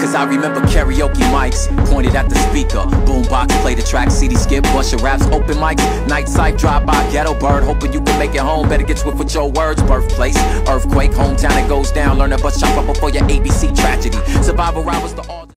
Cause I remember karaoke mics pointed at the speaker. Boombox, play the track, CD skip, bunch of raps, open mics, night sight, drive-by, ghetto bird, hoping you can make it home. Better get swift with your words. Birthplace, earthquake, hometown, it goes down. Learn a bus chopper before your ABC tragedy. Survival ride was the all